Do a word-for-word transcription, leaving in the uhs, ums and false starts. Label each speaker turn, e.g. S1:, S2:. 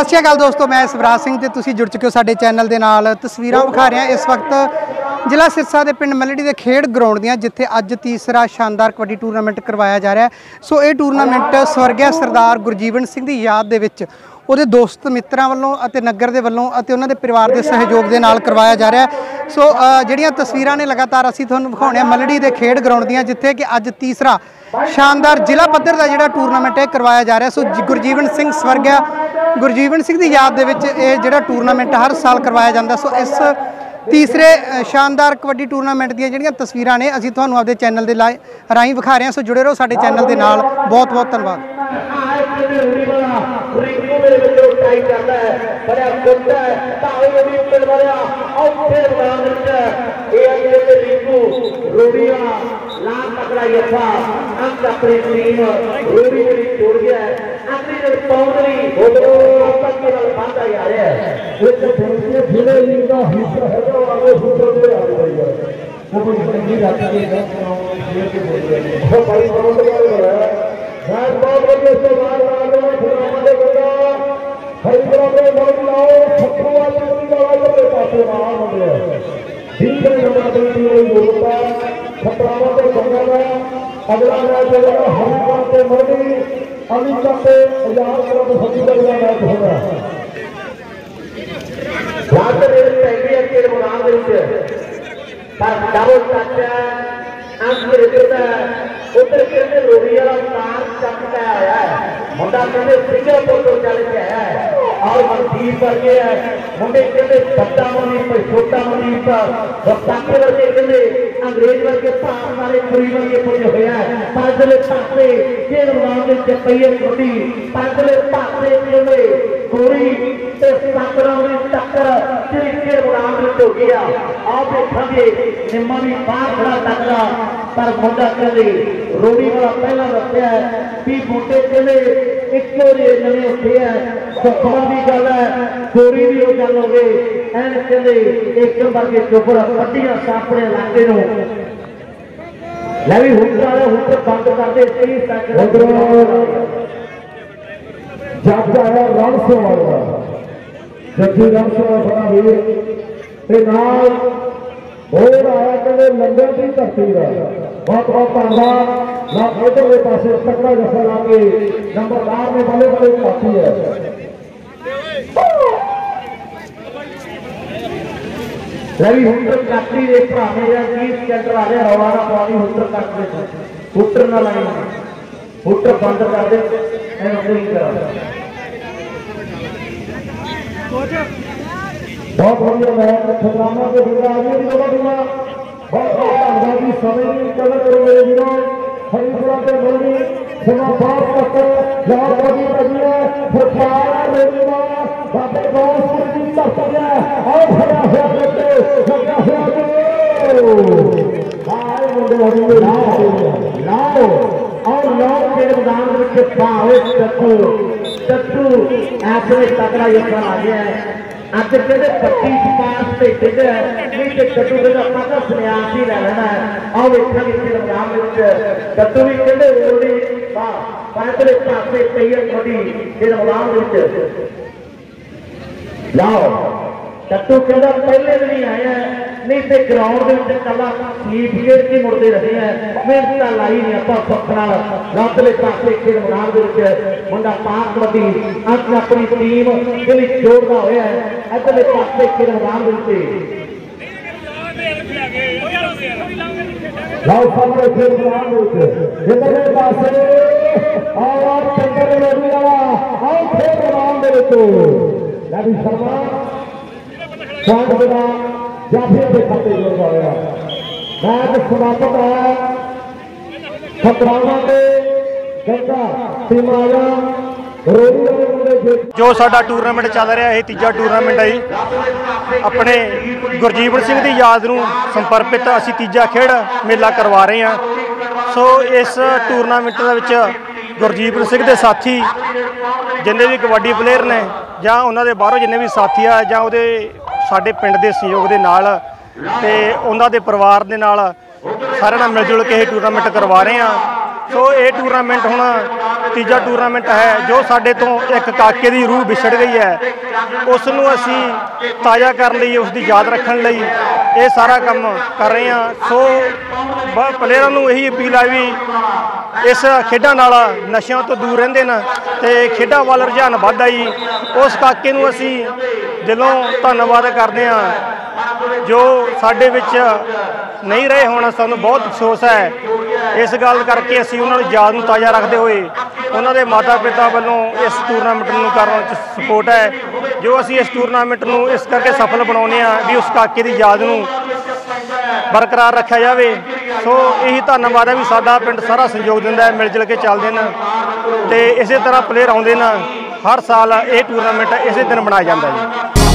S1: सत श्री अकाल दोस्तों, मैं सवराज सिंह ते तुसीं जुड़ चुके हो साडे चैनल दे नाल। तस्वीरां विखा रहे हैं इस वक्त जिला सिरसा के पिंड मलड़ी के खेड ग्राउंड दियां, जिथे अज तीसरा शानदार कबड्डी टूरनामेंट करवाया जा रहा है। सो ये टूरनामेंट स्वर्गीय सरदार गुरजीवन सिंह की याद दे विच ਉਹਦੇ ਦੋਸਤ ਮਿੱਤਰਾਂ ਵੱਲੋਂ ਅਤੇ ਨਗਰ ਦੇ ਵੱਲੋਂ ਅਤੇ ਉਹਨਾਂ ਦੇ ਪਰਿਵਾਰ ਦੇ ਸਹਿਯੋਗ ਦੇ ਨਾਲ ਕਰਵਾਇਆ ਜਾ ਰਿਹਾ ਹੈ। ਸੋ ਜਿਹੜੀਆਂ ਤਸਵੀਰਾਂ ਨੇ ਲਗਾਤਾਰ ਅਸੀਂ ਤੁਹਾਨੂੰ ਵਿਖਾਉਣੇ ਆ ਮਲੜੀ ਦੇ ਖੇਡ ਗਰਾਊਂਡ ਦੀਆਂ, ਜਿੱਥੇ ਕਿ ਅੱਜ ਤੀਸਰਾ ਸ਼ਾਨਦਾਰ ਜ਼ਿਲ੍ਹਾ ਪੱਧਰ ਦਾ ਜਿਹੜਾ ਟੂਰਨਾਮੈਂਟ ਇਹ ਕਰਵਾਇਆ ਜਾ ਰਿਹਾ। ਸੋ ਗੁਰਜੀਵਨ ਸਿੰਘ ਸਵਰਗਿਆ ਗੁਰਜੀਵਨ ਸਿੰਘ ਦੀ ਯਾਦ ਦੇ ਵਿੱਚ ਇਹ ਜਿਹੜਾ ਟੂਰਨਾਮੈਂਟ ਹਰ ਸਾਲ ਕਰਵਾਇਆ ਜਾਂਦਾ। ਸੋ ਇਸ तीसरे शानदार कबड्डी टूरनामेंट ਦੀਆਂ ਜਿਹੜੀਆਂ ਤਸਵੀਰਾਂ ਨੇ ਅਸੀਂ ਤੁਹਾਨੂੰ ਆਪਦੇ ਚੈਨਲ ਦੇ ਰਾਹੀਂ ਵਿਖਾ ਰਹੇ ਹਾਂ। ਸੋ ਜੁੜੇ ਰਹੋ ਸਾਡੇ ਚੈਨਲ ਦੇ ਨਾਲ। ਬਹੁਤ ਬਹੁਤ ਧੰਨਵਾਦ।
S2: अगला मैच होगा हरिद्वार से मरड़ी अमेरिका से हजार करोड़ सभी का मैच होगा। उधर कहते रोड़ी वाला उतार चकता आया है, मुंडा कहते सिंगापुर तो चल के आया है और मनदीप वर्गे है। मुंडे कहते बड़ा मनीप छोटा मनीप रफ्तार वर्गे कहते अंग्रेज वर्गे भार वाले कुड़ी वर्गे कुछ होया है। परदले पासे खेल मैदान में चपईए छोटी परदले पासे कहते गोरी ते साकरा में टक्कर तेरी खेल मैदान में हो गया। आप देखोगे निम्मा भी बाहर खड़ा टकरा पर मुंडा कहते रोड़ी वाला पहला रखा है भी बूटे कहते एक नवे उठे है। सुखमन की गल है, गोरी भी वो गल हो गई एन कहते एक नंबर के चुपर कड्डियां सापने इलाके नूं भी हुट वाले हुट बंद करते तीस सेकंड जज आया रणसो वाला जजी रणसो बड़ा वीर नाल होर आया कहते लंगर की धरती का बहुत बहुत धन्यवाद। ना इधर के पास तकड़ा जैसा लाके नंबरदार में बड़े बड़े काफी है। रवि हुटर काटी एक भरा मेरा तीस सेंटर आ रहा रवाना पानी हुटर काट दे हुटर ना लाइन हुटर बंद कर दे नहीं करा। बहुत बढ़िया मैच खतराना के बिगड़ा आगे भी होगा दुआ बहुत बहुत धन्यवाद जी समय की कदर करो मेरे वीरों। हरिपुरा के मोदी सेवा बात तक जहां कभी कभी फुटबॉल रेडियो बातें बहुत कुछ कर सकते हैं और खड़ा है बेटे खड़ा है हाय मुंडे मुंडे लाओ और लाओ के मैदान में पावे टट्टू टट्टू ऐसे तगड़ा ये आ गया है। ਅੱਜ ਕਹਿੰਦੇ ਪੱਟੀ ਪਾਸ ਤੇ ਡਿੱਗ ਨਹੀਂ ਤੇ ਕੱਟੂ ਦਾ ਪਤਾ ਸੁਨਿਆਸ ਹੀ ਲੈ ਲੈਣਾ ਹੈ। ਆਹ ਵੇਖਾਂਗੇ ਇਸ ਮੈਦਾਨ ਦੇ ਵਿੱਚ ਕੱਟੂ ਵੀ ਕਹਿੰਦੇ ਰੋੜੀ ਵਾਹ ਪਾਸਲੇ ਪਾਸੇ ਪਈਏ ਥੋੜੀ ਇਸ ਮੈਦਾਨ ਦੇ ਵਿੱਚ ਲਾਓ ਕੱਟੂ ਕਹਿੰਦਾ ਪਹਿਲੇ ਵੀ ਨਹੀਂ ਆਇਆ नहीं तो ग्राउंड के अंदर कला स्लीप गेट की मुड़ते रहे हैं। मेहनत लाई नहीं आप पखना रबले पासे खेल मैदान के मुंडा पास कबड्डी अंक अपनी टीम के जोड़ता हुआ है। इधरले पासे खेल मैदान के लाओ सामने खेल मैदान इधरले पासे और चंद्र लोधी वाला और खेल मैदान के रवि शर्मा पॉइंट देना जाफिर के खाते जोड़वाया मैच समाप्त है। खतराना के गंगा सीमाया
S3: जो साडा टूरनामेंट चल रहा है तीजा टूरनामेंट है अपने गुरजीवन सिंह की याद नूं समर्पित असीं तीजा खेड मेला करवा रहे हैं। सो इस टूरनामेंट दे गुरजीवन सिंह के साथी जिन्ने भी कबड्डी प्लेयर ने जां उन्हां दे बाहरों जिन्ने भी साथी आ जां उहदे साडे पिंड के सहयोग के नाल ते उन्हां दे परिवार दे नाल सारे नाल मिल जुल के टूरनामेंट करवा रहे हैं। सो ये टूरनामेंट हुण तीजा टूरनामेंट है जो साडे तो एक काके की रूह विछड़ गई है, उसनूं असी ताज़ा करने लई, उसकी याद रखने लई ये सारा काम कर रहे हैं। सो प्लेयरां नूं यही अपील है भी इस खेडां नाल नशिਆਂ तो दूर रहिंदे न ते खेडां ਵੱਲ रुझान वधदा जी। उस काके नूं असी दिलों धन्नवाद करते हैं जो साडे विच नहीं रहे होण, सानूं बहुत अफसोस है। इस गल करके असी उन्हां नूं याद नूं ताज़ा रखते हुए उन्हां दे माता पिता वालों इस टूरनामेंट नूं करन च सपोर्ट है जो असी इस टूरनामेंट नूं इस करके सफल बनाउने आ भी उस काके दी याद नूं बरकरार रखा जाए। सो यही धन्नवाद है भी साडा पिंड सारा सहयोग दिंदा है, मिल जुल के चलदे न ते इसे तरह प्लेयर आउंदे न। हर साल ये टूरनामेंट इसे दिन मनाया जाता है जी।